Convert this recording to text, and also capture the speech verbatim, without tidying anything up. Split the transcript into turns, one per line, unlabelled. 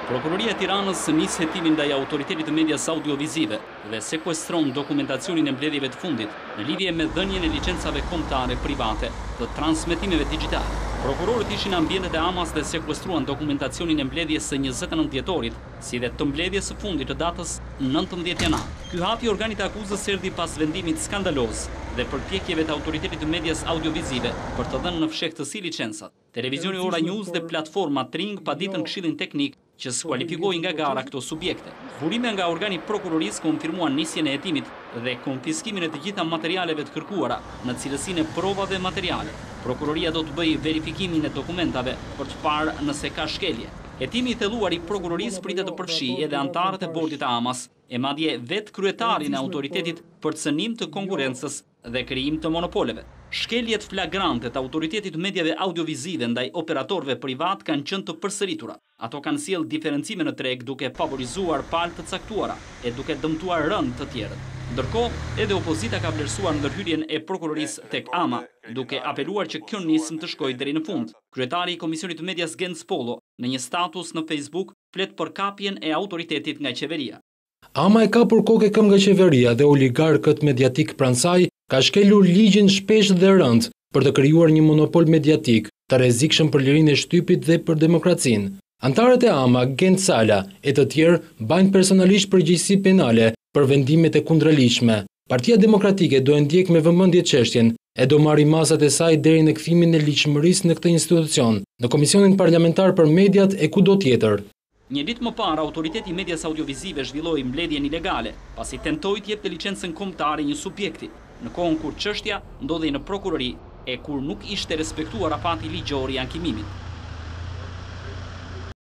Prokuroria e Tiranës nis hetimin ndaj autoritetit të medias audiovizive dhe sekuestron dokumentacionin e mbledhjeve të fundit në lidhje me dhënien e licencave kombëtare private të transmetimeve digjitale. Prokurorët ishin në ambientet e Amas dhe sekuestruan dokumentacionin e mbledhjes së njëzet e nëntë dhjetorit, si dhe të mbledhjes së fundit të datës nëntëmbëdhjetë janar. Ky hap i organit të akuzës erdhi pas vendimit skandaloz dhe përpjekjeve të autoritetit të medias audiovizive për të dhënë në fshehtësi licencat. Televizioni Ora News dhe platforma Tring paditën këshillin teknik që skualifikoi nga gara këto subjekte. Burime nga organi prokurorisë konfirmuan nisjen e hetimit dhe konfiskimin e të gjitha materialeve të kërkuara në cilësinë e provave materiale. Prokuroria do të bëjë verifikimin e dokumentave për të parë nëse ka shkelje. Hetimi i thelluar i prokurorisë pritet të përfshijë edhe antarët e bordit të Amas, e madje vetë kryetarin e autoritetit për cënim të konkurrencës dhe krijim të monopoleve. Shkeljet flagrante të autoritetit mediave audiovizive ndaj operatorëve privat kanë qenë të përsëritura. Ato kanë sjellë diferencime në treg duke favorizuar palë të caktuara e duke dëmtuar rënd të tjerët. Ndërkohë, edhe opozita ka vlerësuar ndërhyrjen e prokurorisë tek Ama, duke apeluar që kjo nismë të shkojë deri në fund. Kryetari i Komisionit të Medias Gens Polo, në një status në Facebook, flet për kapjen e autoritetit nga qeveria.
Ama e ka për kokë këm nga qeveria dhe oligarkët mediatik pranë saj ka shkelur ligjin shpesh dhe rënd për të krijuar një monopol mediatik të rrezikshëm për lirinë e shtypit dhe për demokracinë. Antarët e Ama, Gent Sala e të tjerë bajnë personalisht përgjegjësi penale për vendimet e kundërligjshme. Partia Demokratike do e ndjek me vëmendje çështjen e do marrë masat e saj deri në kthimin e ligjshmërisë në këtë institucion, në Komisionin Parlamentar për Mediat e kudo tjetër.
Një ditë më parë, autoriteti i medias audiovizive zhvilloi mbledhjen ilegale, pasi tentoi të jepte licencën kombëtare një subjekti, në kohën kur çështja ndodhej në prokurori e kur nuk ishte respektuar afati ligjor i ankimimit.